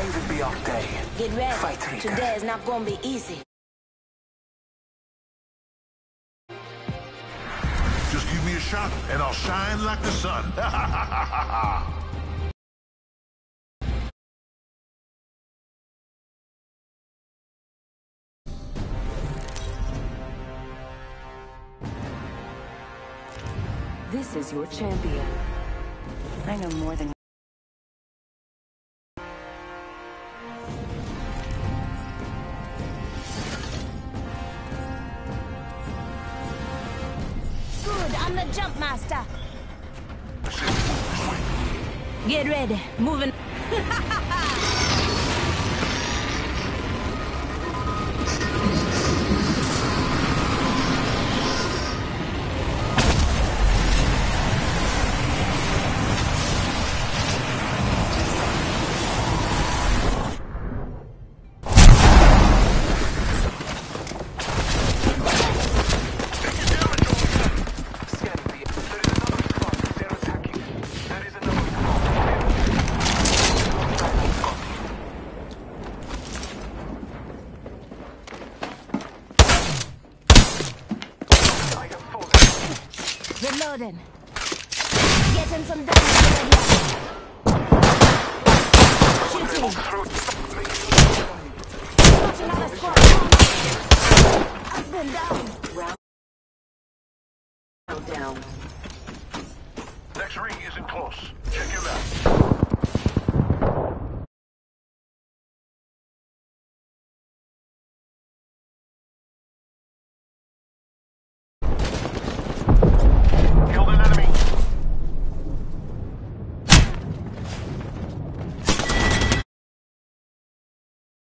Today's a be off day. Get ready. Fight Rita. Today is not gonna be easy. Just give me a shot, and I'll shine like the sun. This is your champion. I know more than... Good, I'm the jump master. Get ready. Moving. Reloading. Getting some damage already. Shooting. Got another squad. I've been down. Round down. Next ring isn't close. Check your map.